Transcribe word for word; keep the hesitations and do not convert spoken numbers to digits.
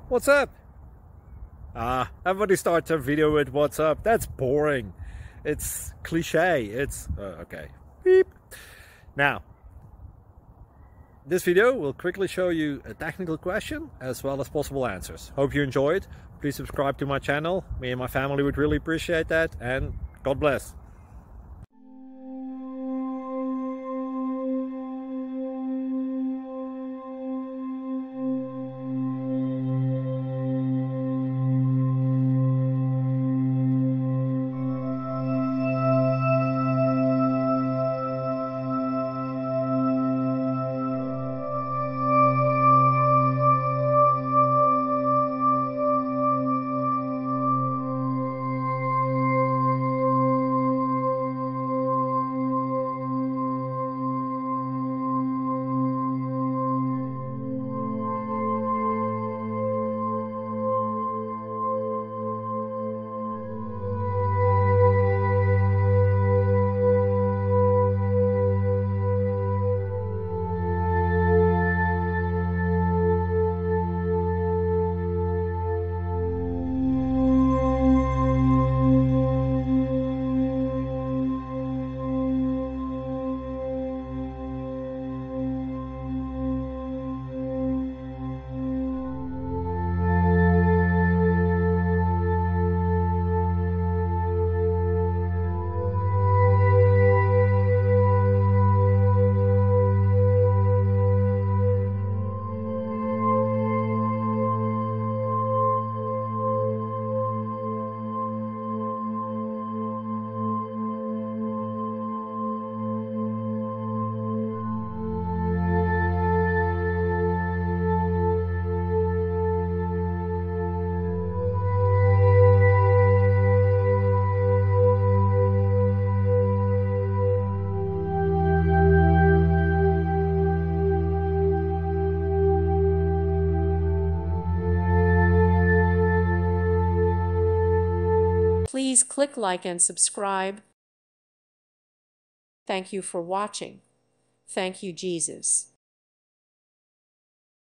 What's up? Ah, everybody starts their video with what's up. That's boring. It's cliche. It's uh, okay. Beep. Now, this video will quickly show you a technical question as well as possible answers. Hope you enjoyed. Please subscribe to my channel. Me and my family would really appreciate that, and God bless. Please click like and subscribe. Thank you for watching. Thank you, Jesus.